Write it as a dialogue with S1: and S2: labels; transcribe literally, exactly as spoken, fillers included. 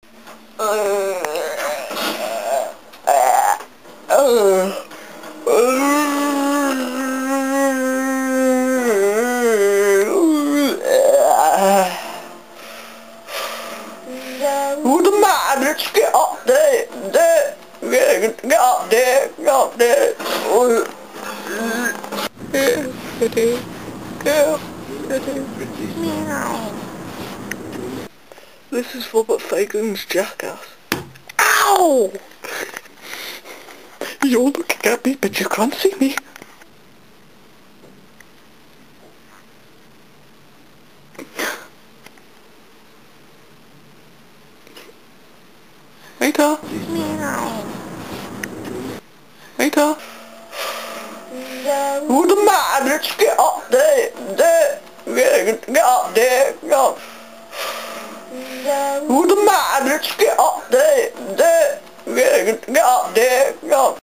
S1: Who the man? Let's get up there, there, get, get up there, get up there. Yeah, get in, yeah, get in. Meow. This is Robert Fagan's Jackass. Ow! You're looking at me, but you can't see me. Later. Meow. Later. Who the man? Let's get up there, there, get, get up there, get up. Who the man? Let's get up there, there, get, get up there, get up.